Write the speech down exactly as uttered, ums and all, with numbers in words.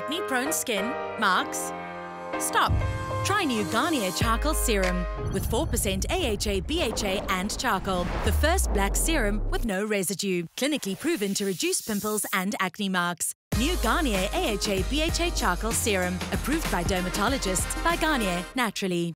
acne-prone skin? Marks? Stop. Try new Garnier Charcoal Serum with four percent A H A, B H A and charcoal. The first black serum with no residue. Clinically proven to reduce pimples and acne marks. New Garnier A H A, B H A Charcoal Serum. Approved by dermatologists by Garnier, naturally.